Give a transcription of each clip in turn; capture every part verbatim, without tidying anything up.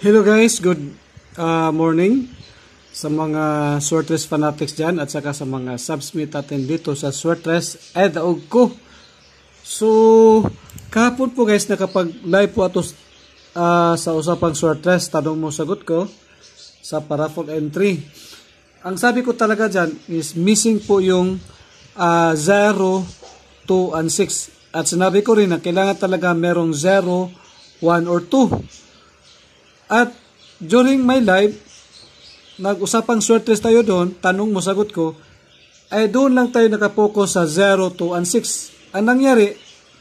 Hello guys, good uh, morning sa mga Swertres fanatics dyan at saka sa mga subsmit natin dito sa Swertres Ed og ko. So, kahapon po guys, nakapag live po ato uh, sa usapang Swertres, tanong mo sagot ko sa paraffle entry. Ang sabi ko talaga dyan is missing po yung uh, zero, two, and six. At sinabi ko rin na kailangan talaga merong zero, one, or two. At during my live, nag-usapang Swertres tayo doon, tanong mo, sagot ko, ay doon lang tayo nakapokus sa zero, two, and six. Ang nangyari,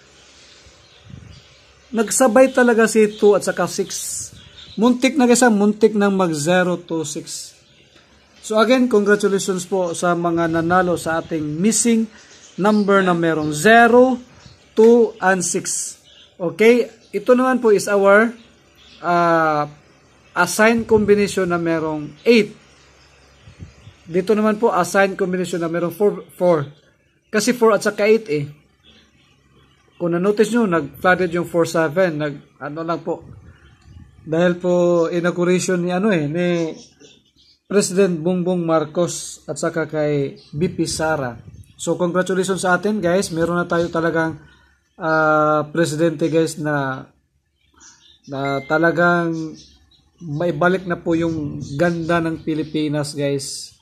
nagsabay talaga si two at saka six. Muntik na kasi, muntik ng mag zero, two, six. So again, congratulations po sa mga nanalo sa ating missing number na merong zero, two, and six. Okay, ito naman po is our uh, assigned combination na merong eight. Dito naman po assigned combination na merong four, four. Kasi four at saka eight eh. Kung na-notice nyo, nag-flooded yung four, seven. Nag, ano lang po. Dahil po inauguration ni ano eh, ni President Bongbong Marcos at saka kay B P Sara. So congratulations sa atin guys. Meron na tayo talagang uh, presidente guys na na talagang maibalik na po yung ganda ng Pilipinas guys,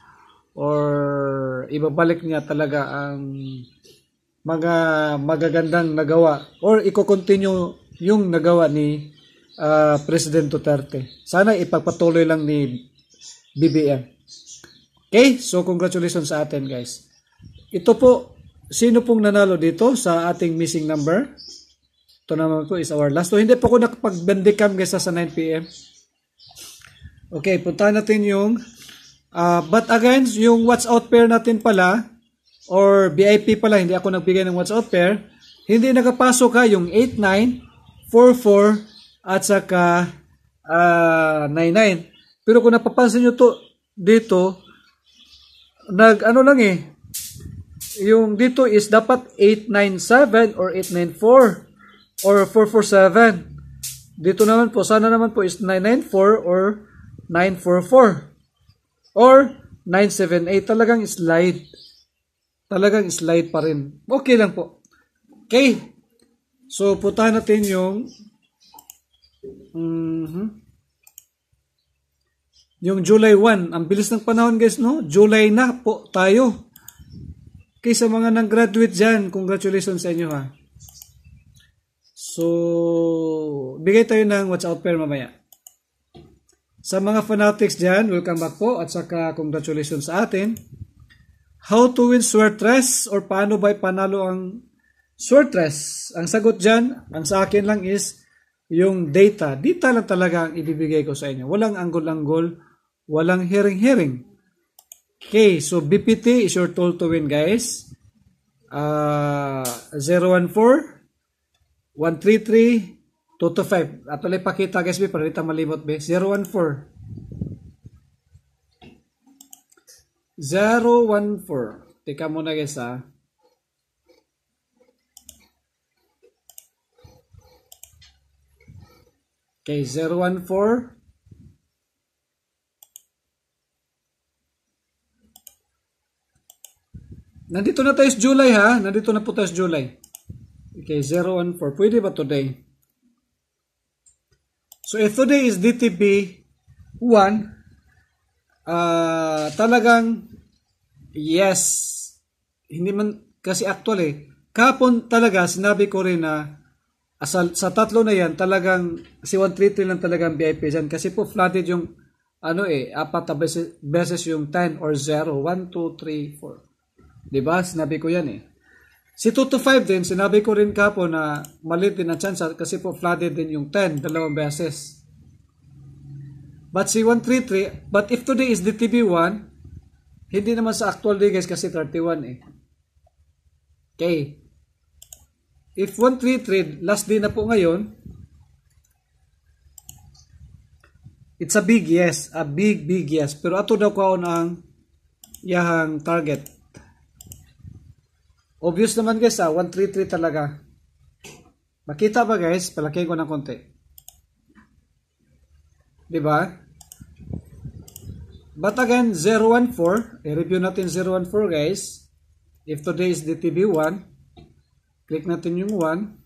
or ibabalik niya talaga ang mga magagandang nagawa, or i-continue yung nagawa ni uh, President Duterte. Sana ipagpatuloy lang ni B B M. Okay, so congratulations sa atin guys. Ito po, sino pong nanalo dito sa ating missing number? Ito naman po is our last. So hindi po ako nakapag-bandicam guys sa nine P M Okay, puntahan natin yung uh, but again, yung watch out pair natin pala, or V I P pala, hindi ako nagbigay ng watch out pair, hindi nakapasok ha yung eight nine, four four, at saka uh, nine nine. Pero kung napapansin nyo to dito, nag ano lang eh, yung dito is dapat eight nine seven or eight nine four or four four seven. Dito naman po, sana naman po is nine nine four or nine four four or nine seven eight. Talagang slide. Talagang slide pa rin. Okay lang po. Okay. So, puntahan natin yung mm-hmm, yung July one. Ang bilis ng panahon guys, no? July na po tayo. Okay, sa mga nang-graduate dyan, congratulations sa inyo ha. So, bigay tayo ng watch out pair mamaya. Sa mga fanatics dyan, welcome back po at saka congratulations sa atin. How to win Swertres, or paano ba panalo ang Swertres? Ang sagot dyan, ang sa akin lang is yung data. Data lang talaga ang ibibigay ko sa inyo. Walang anggol-anggol, walang hearing-hearing. Okay, so B P T is your tool to win guys. Uh, zero one four, one three three, two two five. Ato lang pakita guys, para dito malimot be. zero one four. zero one four. Tika muna guys ha. Okay, zero one four. Nandito na tayo sa July ha. Nandito na po tayo sa July. Okay, zero one four. Pwede ba today? So if today is D T B one, uh, talagang yes, hindi man kasi actually, kahapon talaga sinabi ko rin na sa, sa tatlo na yan, talagang si one three three lang talagang V I P dyan. Kasi po flooded yung ano eh, apat na beses, beses yung ten or zero, one, two, three, four. Diba? Sinabi ko yan eh. Si two to five din, sinabi ko rin kahapon na maliit din ang chance kasi po flooded din yung ten, dalawang beses. But si one three three, but if today is D T B one, hindi naman sa actual day guys kasi thirty-one eh. Okay. If one three three, last day na po ngayon, it's a big yes. A big, big yes. Pero ato daw kaon ang yahang target. Obvious naman guys ha, one three three talaga. Makita ba guys? Palakihin ko ng konti. Di ba? But again, zero one four, i-review natin zero one four guys. If today is D T B one, click natin yung one.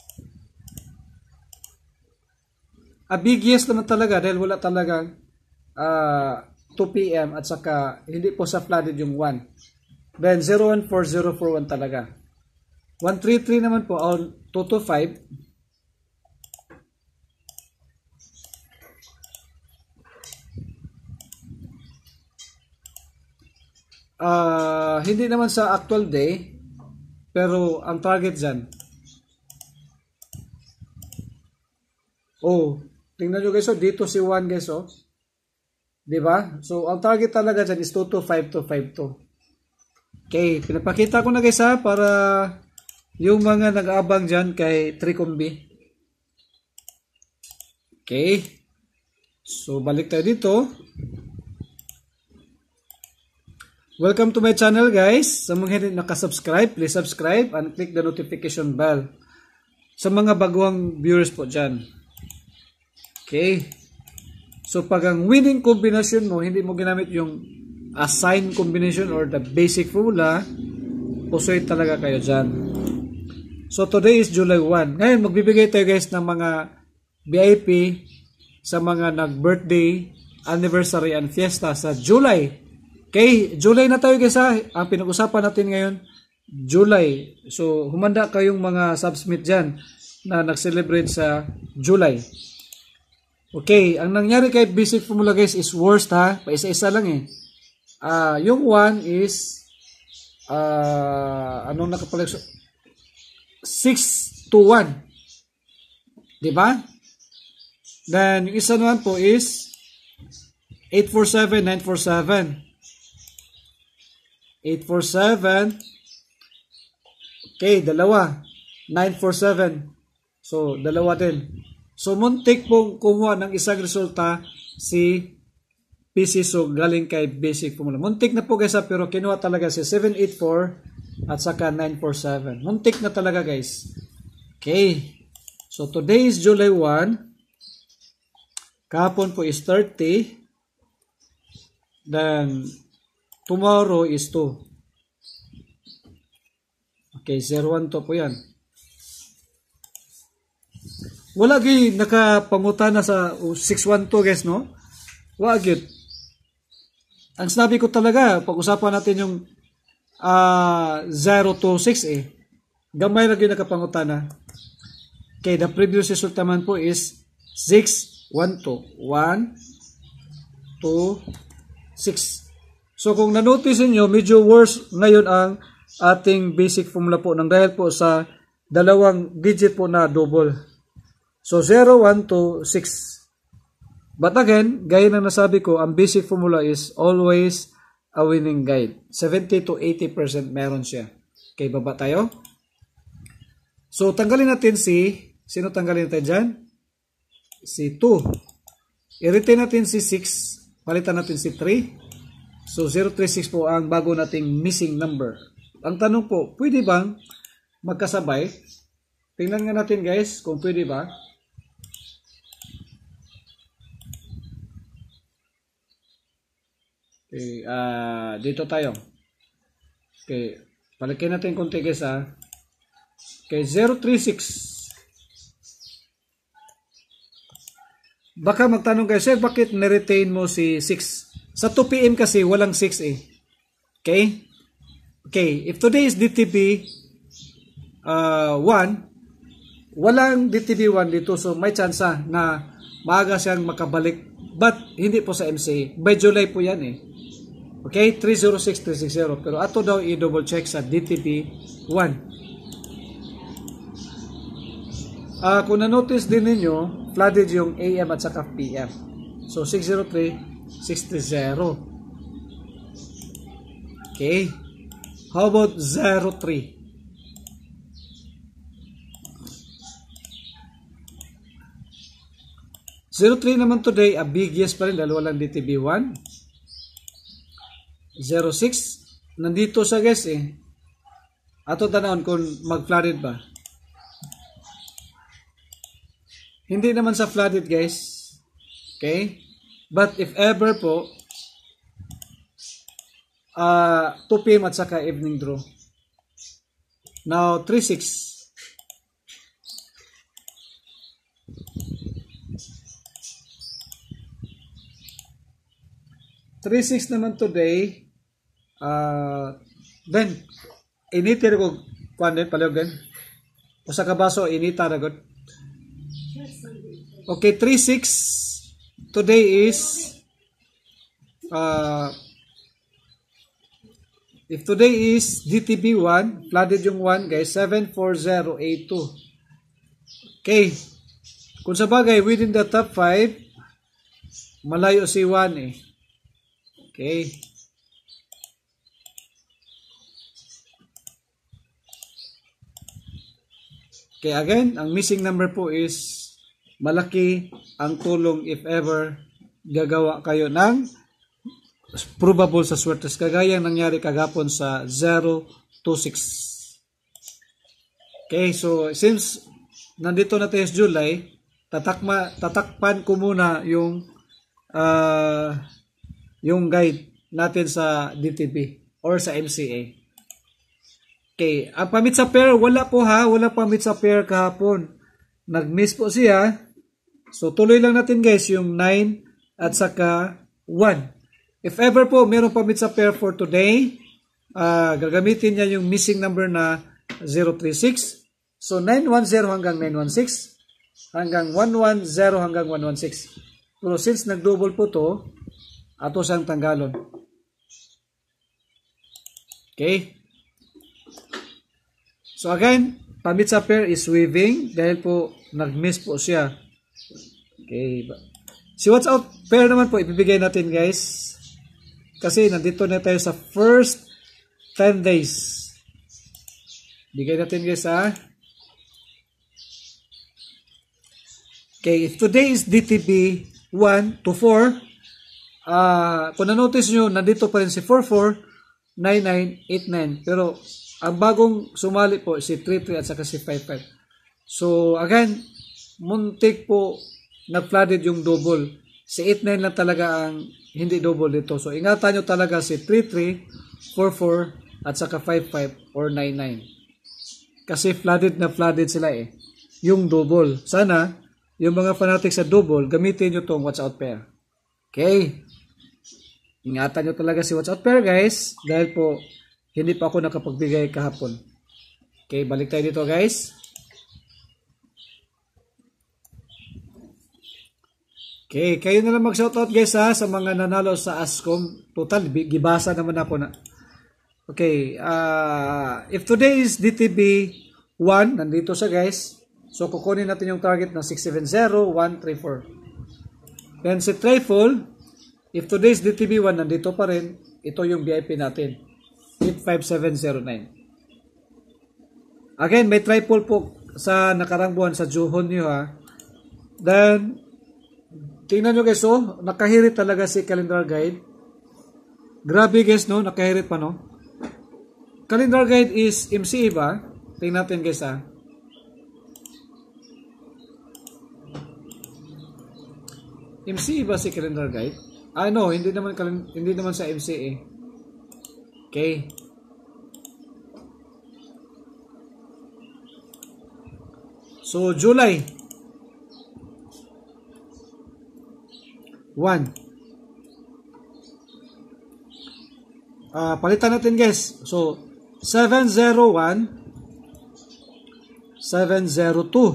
A big yes naman talaga dahil wala talagang uh, two P M at saka hindi po sa flooded yung one. Then zero one four zero four one talaga. one three three naman po on two two five. Uh, hindi naman sa actual day pero ang target dyan. Oh, tingnan nyo guys, oh, dito si one guys, oh. Diba? So, ang target talaga dyan is two two five two five two. Okay, pinapakita ko na guys ha, para yung mga nag-aabang dyan kay Tricombi. Okay. So, balik tayo dito. Welcome to my channel guys. Sa mga hindi nakasubscribe, please subscribe and click the notification bell. Sa mga baguang viewers po dyan. Okay. So, pag ang winning combination mo, hindi mo ginamit yung assigned combination or the basic formula, pusoy talaga kayo dyan. So, today is July first. Ngayon, magbibigay tayo guys ng mga V I P sa mga nag-birthday, anniversary, and fiesta sa July. Okay, July na tayo guys ha. Ang pinag-usapan natin ngayon, July. So, humanda kayong mga subsmit dyan na nag-celebrate sa July. Okay, ang nangyari kay basic formula guys is worst ha. Paisa-isa lang eh. Uh, yung one is uh, anong nakapalag? six to one. Diba? Then, yung isa naman po is eight four seven nine four seven. eight four seven. Okay, dalawa. nine four seven. So, dalawa din. So, muntik pong kumuha ng isang resulta si P C So galing kay basic formula. Muntik na po guys ha, pero kinuha talaga si seven eight four at saka nine four seven. Muntik na talaga guys. Okay. So, today is July first. Kahapon po is thirty. Then, tomorrow is two. Okay, zero one to po yan. Wala gay nakapangutana sa six one two guys, no? Wag yun. Ang sinabi ko talaga, pag-usapan natin yung uh, zero two six eh. Gamay lagi nakapangutana. Okay, the previous result naman po is six one two. one, two, six. So kung nanotice niyo, medyo worse ngayon ang ating basic formula po nang dahil po sa dalawang digit po na double. So zero, one, two, six. But again, gaya na nasabi ko, ang basic formula is always a winning guide. seventy to eighty percent meron siya. Okay, baba tayo. So tanggalin natin si, sino tanggalin natin dyan? Si two. I-retain natin si six. Palitan natin si three. So zero three six po ang bago nating missing number. Ang tanong po, pwede bang magkasabay? Tingnan nga natin guys kung pwede ba. Okay, uh, dito tayo. Okay, palikin natin konti guys ha. Okay, zero three six. Baka magtanong guys, eh, bakit na-retain mo si six? Sa two P M kasi walang six eh. Okay? Okay, if today is D T B uh, one, walang D T B one dito, so may chance na maaga siyang makabalik. But hindi po sa M C A. By July po yan eh. Okay, three zero six three six zero. Pero ato daw i-double check sa D T B one. Uh, kung na-notice din ninyo, flooded yung A M at saka P M. So, six zero three six three zero. Okay. How about zero three? zero three naman today, a big yes pa rin dahil walang D T B one. zero six, nandito siya guys eh. Ato tanawon kung mag-flooded ba. Hindi naman sa flooded guys. Okay? But if ever po, uh, two p m at saka evening draw. Now, three six. three six naman today. Uh, then, initi ko kuan din palihog din. Usa ka baso inita ra gud. Okay, three six today is uh, if today is D T B one, flooded yung one guys, seven four zero eight two. Okay. Kung sa bagay within the top five, malayo si one eh. Okay. Okay, again, ang missing number po is malaki ang tulong if ever gagawa kayo ng probable sa swertes. Kagaya nangyari kagapon sa zero two six. Okay, so since nandito na tayo sa July, tatakma, tatakpan ko muna yung uh, yung guide natin sa D T B or sa M C A. Okay, ang pamit sa pair, wala po ha, wala pamit sa pair kahapon. Nag-miss po siya. So, tuloy lang natin guys, yung nine at saka one. If ever po, meron pamit sa pair for today, uh, gagamitin niya yung missing number na zero three six. So, nine one zero hanggang nine one six, hanggang one one zero hanggang one one six. Pero since nag-double po to, ato siyang tanggalon. Okay? So again, pamit sa pair is weaving dahil po nag-miss po siya. Okay. Si what's out pair naman po ibibigay natin guys. Kasi nandito na tayo sa first ten days. Bigay natin guys ha. Okay, if today is D T B one to four, uh, kung na-notice nyo, nandito pa rin si four four, nine nine, eight nine. Pero ang bagong sumali po si three three at saka si five five. So again, muntik po nag-flooded yung double. Si eight nine lang talaga ang hindi double dito. So ingatan nyo talaga si three three, four four at saka five five or nine nine. Kasi flooded na flooded sila eh. Yung double. Sana yung mga fanatics sa double, gamitin nyo tong watch out pair. Okay. Ingatan nyo talaga si watch out pair guys. Dahil po hindi pa ako nakapagbigay kahapon. Okay, balik tayo dito guys. Okay, kayo na lang mag-shoutout guys ha sa mga nanalo sa ASCOM. Total, gibasa naman ako na. Okay, uh, if today is D T B one, nandito siya guys. So, kukunin natin yung target na six seven zero one three four. Then si Trifle, if today is D T B one, nandito pa rin. Ito yung V I P natin. eight five seven zero nine. Again, may triple po sa nakarang buwan sa Juhon nyo ha. Then, tingnan nyo guys oh, nakahirit talaga si calendar guide. Grabe guys no, nakahirit pa no. Calendar guide is M C A ba? Tingnan natin guys ha. M C A ba si calendar guide? Ah no, hindi naman, hindi naman sa M C A. Okay. So, July one. Uh, palitan natin guys. So, seven zero one, seven zero two.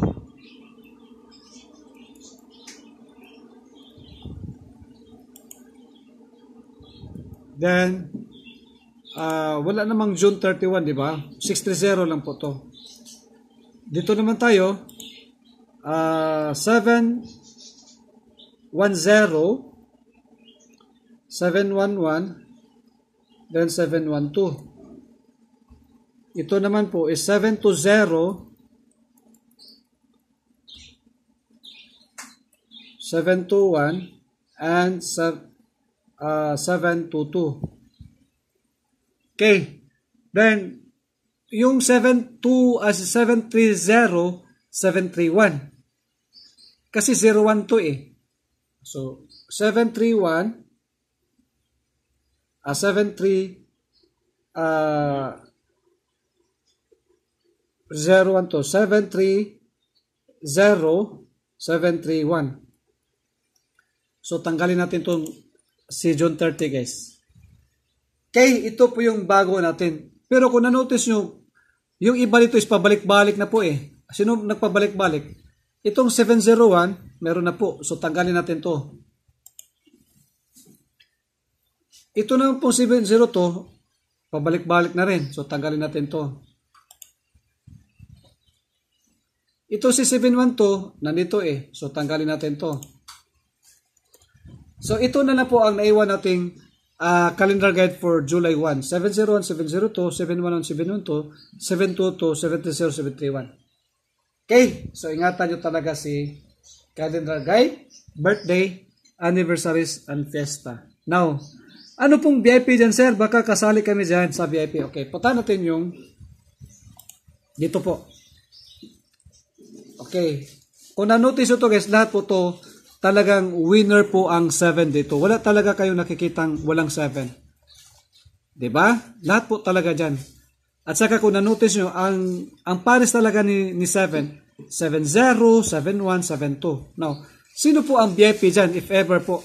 Then, Uh, wala namang June thirty-one, di ba? six three zero lang po to. Dito naman tayo, uh, seven one zero, seven one one, then seven one two. Ito naman po is seven two zero, seven two one, and uh, seven two two. Okay, then yung seven two as uh, seven three zero, seven three one. Kasi zero one to eh. So, seven three one, uh, seven three, uh, zero one to seven three zero seven three one. So, tanggalin natin itong si June thirty, guys. Okay, ito po yung bago natin. Pero kung na-notice nyo, yung iba dito is pabalik-balik na po eh. Sino nagpabalik-balik? Itong seven zero one, meron na po. So, tanggalin natin to. Ito na po seven zero two, pabalik-balik na rin. So, tanggalin natin to. Ito si seven one two, nandito eh. So, tanggalin natin to. So, ito na na po ang naiwan nating uh, calendar guide for July first. seven zero one, seven zero two, seven one one, seven one two, seven two two, seven three zero, seven three one. Okay, so ingatan nyo talaga si calendar guide, birthday, anniversaries, and fiesta. Now, ano pong V I P dyan, sir? Baka kasali kami dyan sa V I P. Okay, punta natin yung dito po. Okay, kung na-notice ito guys, lahat po to talagang winner po ang seven dito. Wala talaga kayong nakikitang walang seven. Diba? Lahat po talaga dyan. At saka kung na-notice nyo, ang, ang pares talaga ni, ni seven, seven zero, seven one, seven two. Now, sino po ang V I P dyan if ever po?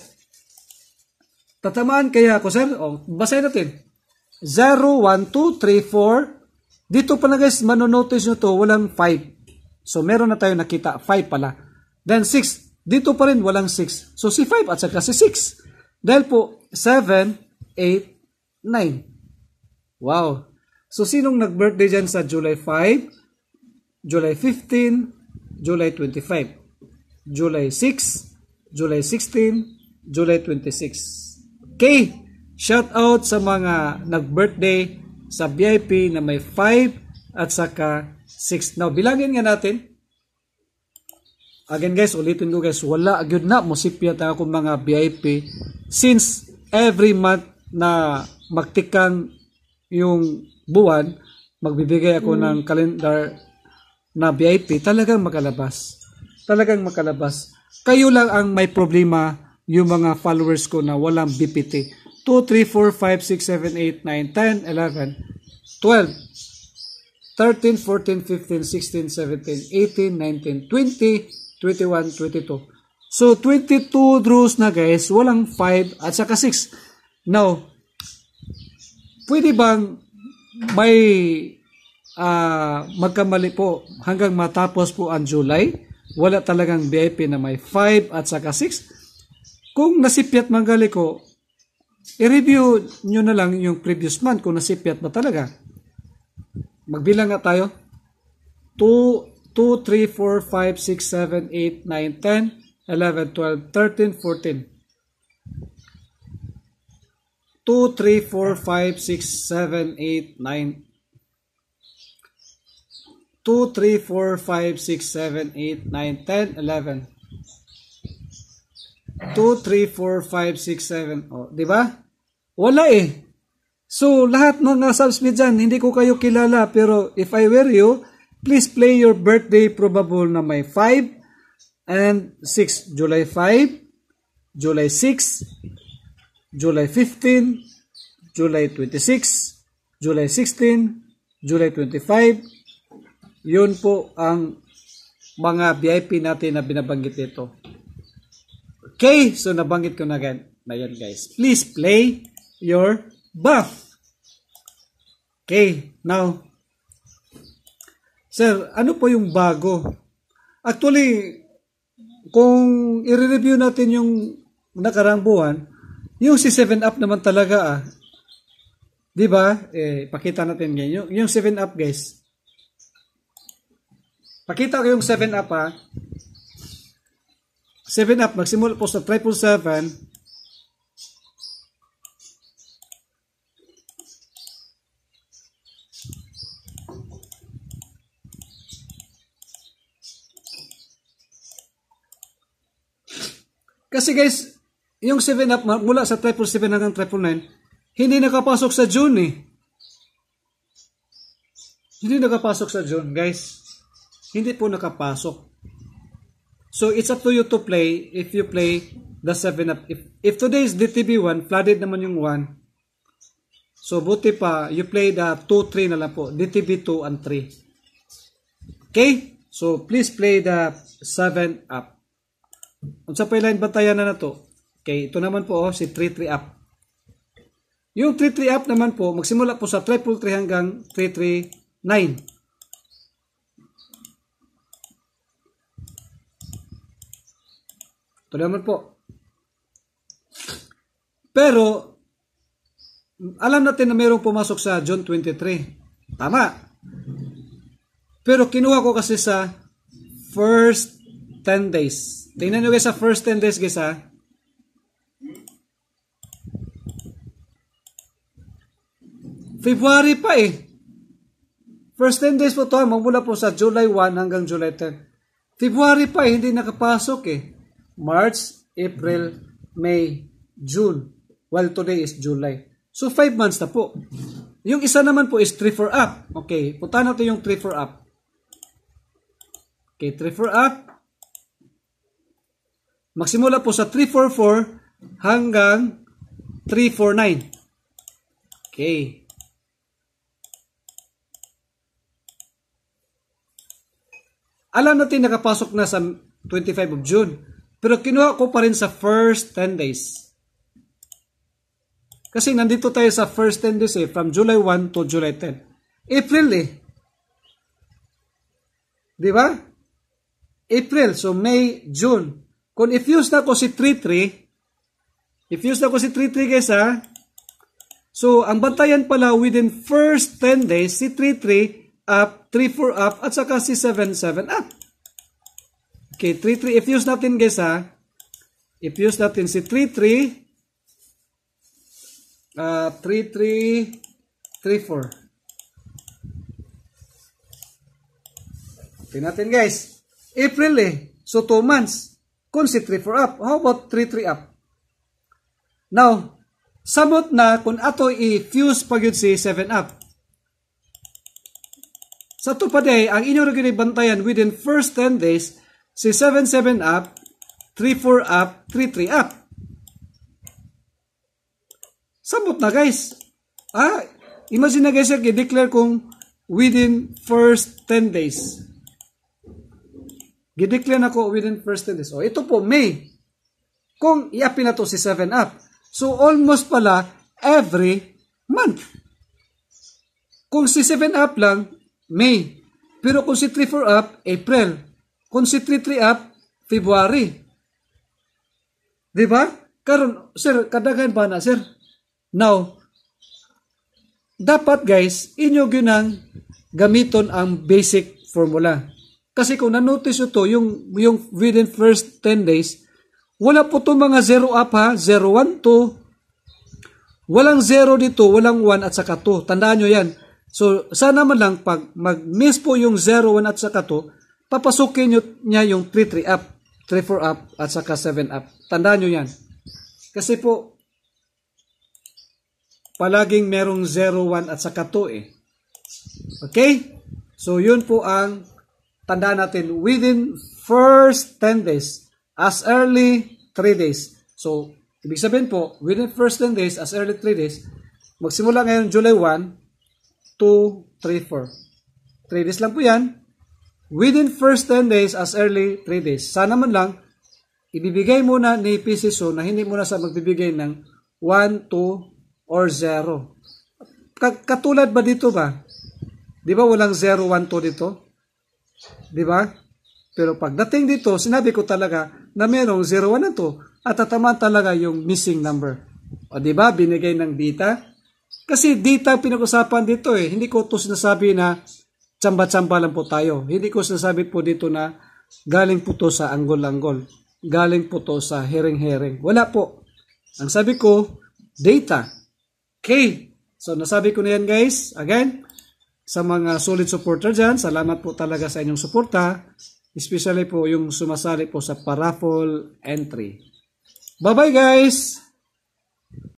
Tatamaan kaya ako, sir? O, basahin natin. zero, one, two, three, four. Dito pala guys, manonotice nyo to, walang five. So, meron na tayo nakita. five pala. Then, six. Dito pa rin walang six. So, si five at saka si six. Dahil po, seven, eight, nine. Wow. So, sinong nag-birthday dyan sa July five, July fifteen, July twenty-five, July six, July sixteen, July twenty-six. Okay. Shout out sa mga nag-birthday sa V I P na may five at saka six. Now, bilangin nga natin. Again guys, ulitin ko guys, wala agad na musipya tayo akong mga V I P since every month na magtikang yung buwan, magbibigay ako ng calendar na V I P, talagang makalabas. Talagang makalabas. Kayo lang ang may problema, yung mga followers ko na walang B P T. two, three, four, five, six, seven, eight, nine, ten, eleven, twelve, thirteen, fourteen, fifteen, sixteen, seventeen, eighteen, nineteen, twenty, twenty-one, twenty-two. So, twenty-two draws na guys, walang five at saka six. Now, pwede bang may uh, magkamali po hanggang matapos po ang July? Wala talagang V I P na may five at saka six? Kung nasipyat manggali ko, i-review nyo na lang yung previous month kung nasipyat ba talaga. Magbilang nga tayo. two, two, three, four, five, six, seven, eight, nine, ten, eleven, twelve, thirteen, fourteen. two, three, four, five, six, seven, eight, nine. two, three, four, five, six, seven, eight, nine, ten, eleven. two, three, four, five, six, seven. Oh, di ba? Wala eh. So, lahat mga subsmit dyan, hindi ko kayo kilala. Pero, if I were you, please play your birthday probable na may five and six. July five, July six, July fifteen, July twenty-six, July sixteen, July twenty-five. Yun po ang mga V I P natin na binabanggit dito. Okay, so nabanggit ko na gan na yan guys. Please play your buff. Okay, now, sir, ano po yung bago? Actually, kung i-review natin yung nakarang buwan, yung si seven up naman talaga ah. Di ba? Eh, pakita natin ngayon. Yung, yung seven up guys. Pakita ko yung seven up ah. seven up, magsimula po sa triple seven. Kasi guys, yung seven up mula sa triple seven hanggang triple nine, hindi nakapasok sa June eh. Hindi nakapasok sa June guys. Hindi po nakapasok. So, it's up to you to play if you play the seven up. If, if today is D T B one, flooded naman yung one. So, buti pa, you play the two three na lang po. D T B two and three. Okay? So, please play the seven up. Kung sa pailain bantayan na na to. Okay, ito naman po, oh, si three three up. Yung three three up naman po, magsimula po sa triple three hanggang three three nine. Ito naman po. Pero, alam natin na mayroong pumasok sa June twenty-three. Tama. Pero kinuha ko kasi sa first ten days. Tingnan nyo guys sa first ten days guys ha. February pa eh. First ten days po ito, magmula po sa July one hanggang July ten. February pa eh, hindi nakapasok eh. March, April, May, June. While today is July. So, five months na po. Yung isa naman po is three four up. Okay, punta natin yung three four up. Okay, three four up. Magsimula po sa three four four hanggang three four nine. Okay. Alam natin nakapasok na sa twenty-five of June. Pero kinuha ko pa rin sa first ten days. Kasi nandito tayo sa first ten days eh. From July one to July ten. April eh. Di ba? April. So May, June. Kung if-use na ko si three three. If-use na ko si three three guys ha. So ang bantayan pala within first ten days si three three up, three four up, at saka si seven seven up. Okay, three three, if use natin guys ha, if use natin si three three, uh, three three, three four. Okay natin guys, April eh, so two months, kung si three four up, how about three three up? Now, samot na kung ato i-fuse pag yun si seven up. Sa tupaday, ang inyong regular bantayan within first ten days, si seven seven up, three four up, three three up. Samot na guys. Ah, imagine na guys, i-declare kung within first ten days. I-declare na ko within first ten days. O, ito po, May. Kung i-apply na to si seven up. So, almost pala every month. Kung si seven up lang, May. Pero kung si three four up, April. Kung si three three up, February. Diba? Karon, sir, kadaghan ba na, sir? Now, dapat guys, inyo ginang gamiton ang basic formula. Kasi kung na-notice ito, yung, yung within first ten days, wala po itong mga zero up ha, zero, one, two. Walang zero dito, walang one at saka two. Tandaan nyo yan. So, sana man lang pag mag-miss po yung zero, one at saka two, papasukin nyo niya yung three three up, three four up, at saka seven up. Tandaan nyo yan. Kasi po, palaging merong zero, one at saka two eh. Okay? So, yun po ang tandaan natin within first ten days, as early three days. So, ibig sabihin po, within first ten days, as early three days, magsimula ngayon July one, two, three, four. three days lang po yan. Within first ten days, as early three days. Sana man lang, ibibigay muna ni P C S O na hindi muna sa magbibigay ng one, two, or zero. Katulad ba dito ba? Di ba walang zero, one, two dito? Di ba? Pero pagdating dito, sinabi ko talaga na mayroong zero, one, and two at tatamaan talaga yung missing number. O di ba? Binigay ng data. Kasi data pinag-usapan dito eh. Hindi ko ito sinasabi na tsamba-tsamba lang po tayo. Hindi ko sinasabi po dito na galing po to sa anggol-anggol. Galing po to sa hereng-hereng. Wala po. Ang sabi ko, data. Okay. So, nasabi ko na yan guys. Again, sa mga solid supporter dyan, salamat po talaga sa inyong suporta. Especially po yung sumasali po sa paraffle entry. Bye-bye guys!